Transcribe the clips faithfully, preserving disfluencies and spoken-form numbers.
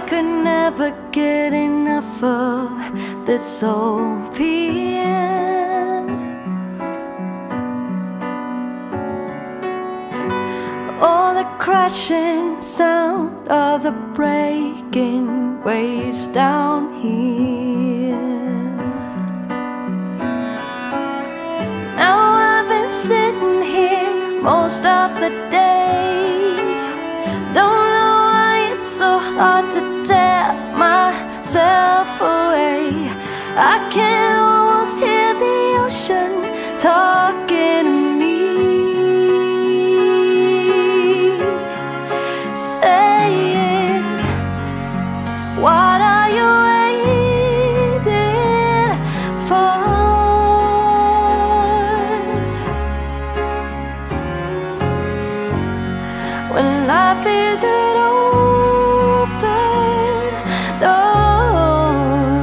could never get enough of this opium. Oh, the crashing sound of the breaking waves down here. Now I've been sitting here most of the day. Don't know why it's so hard to tear myself away. I can almost hear the ocean talking to me, saying, what are you waiting for? When life is an open door,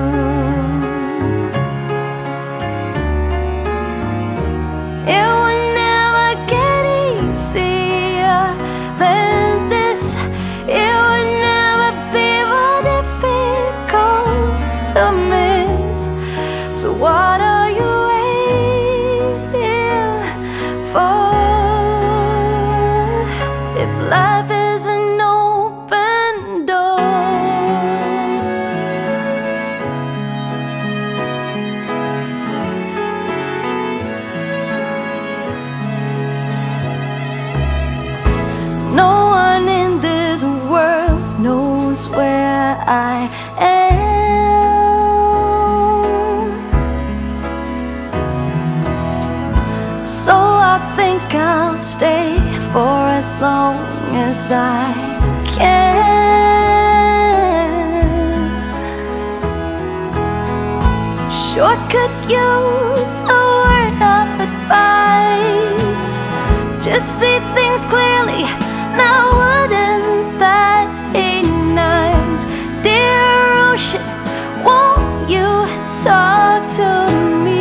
it will never get easier than this. It will never be more difficult to miss. So what are you waiting for? If life is an open door, no one in this world knows where I am. So I think I'll stay for as long as I can. Sure could use a word of advice. Just see things clearly, now wouldn't that be nice? Dear ocean, won't you talk to me?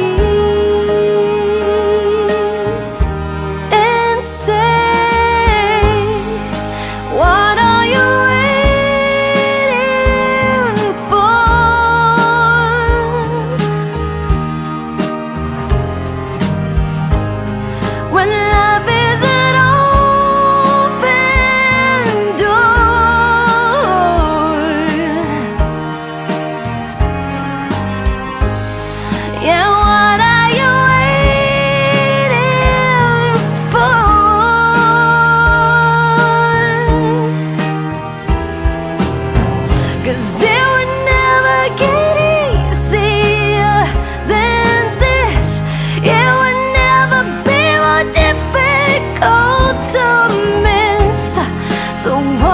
When love is an open door, yeah, what are you waiting for? 'Cause it would never get easier than this. It would never be difficult to miss. So